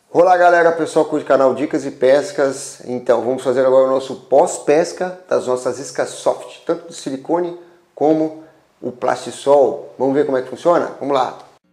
Olá galera, pessoal do canal Dicas e Pescas. Então vamos fazer agora o nosso pós-pesca das nossas iscas soft, tanto de silicone como o Plastisol. Vamos ver como é que funciona? Vamos lá!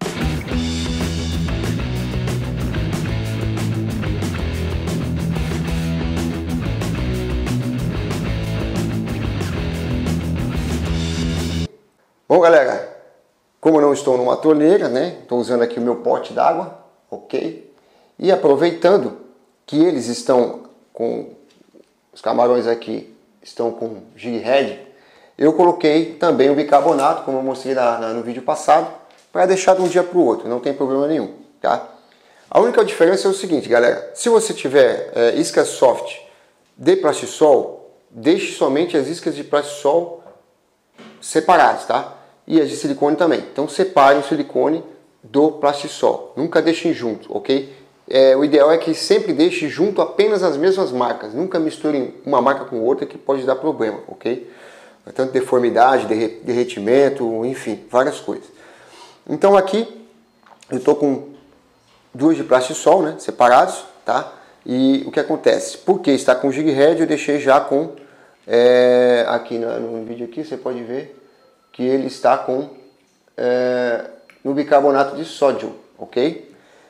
Bom galera, como eu não estou numa torneira, né? Estou usando aqui o meu pote d'água, ok? E aproveitando que eles estão com, os camarões aqui estão com jig head, eu coloquei também o bicarbonato, como eu mostrei no vídeo passado, para deixar de um dia para o outro, não tem problema nenhum, tá? A única diferença é o seguinte, galera, se você tiver iscas soft de Plastisol, deixe somente as iscas de Plastisol separadas, tá? E as de silicone também. Então separe o silicone do Plastisol, nunca deixem junto, ok? O ideal é que sempre deixe junto apenas as mesmas marcas, nunca misturem uma marca com outra que pode dar problema, ok? Tanto deformidade, derretimento, enfim, várias coisas. Então aqui eu estou com duas de Plastisol, né, separados, tá? E o que acontece? Porque está com jig head, eu deixei já com, aqui no vídeo aqui você pode ver que ele está com no bicarbonato de sódio, ok?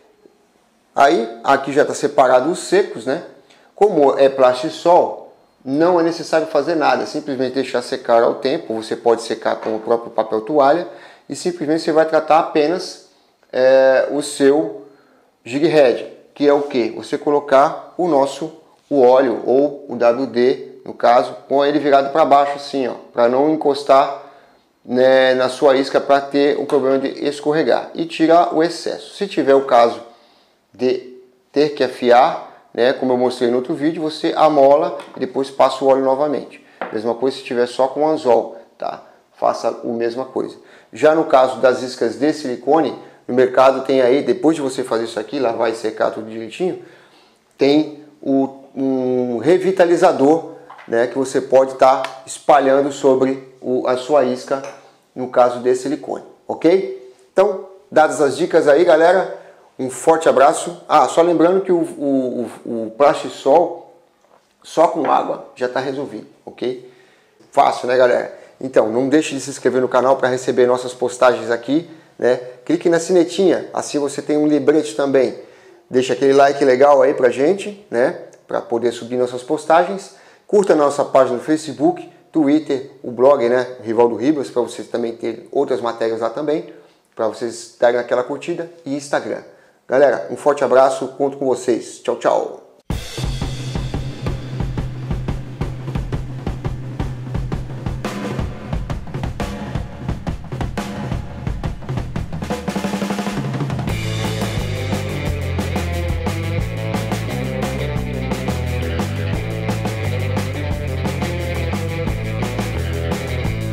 Aí, aqui já está separado os secos, né? Como é Plastisol, não é necessário fazer nada, simplesmente deixar secar ao tempo. Você pode secar com o próprio papel toalha e simplesmente você vai tratar apenas o seu jig head, que é o que? Você colocar o óleo ou o WD, no caso, com ele virado para baixo assim, ó, para não encostar, né, na sua isca, para ter o problema de escorregar e tirar o excesso. Se tiver o caso de ter que afiar, né, como eu mostrei no outro vídeo, você amola e depois passa o óleo novamente. Mesma coisa se tiver só com anzol, tá? Faça a mesma coisa. Já no caso das iscas de silicone, no mercado tem aí, depois de você fazer isso aqui, lavar e secar tudo direitinho, tem um revitalizador, né, que você pode estar espalhando sobre a sua isca, no caso de silicone, ok? Então, dadas as dicas aí, galera, um forte abraço. Só lembrando que o Plastisol só com água já está resolvido, ok? Fácil, né, galera? Então, não deixe de se inscrever no canal para receber nossas postagens aqui, né? Clique na sinetinha, assim você tem um lembrete também. Deixa aquele like legal aí pra gente, né? Para poder subir nossas postagens. Curta a nossa página no Facebook, Twitter, o blog, né? Rivaldo Ribas, para vocês também ter outras matérias lá também, para vocês darem aquela curtida, e Instagram. Galera, um forte abraço, conto com vocês. Tchau, tchau.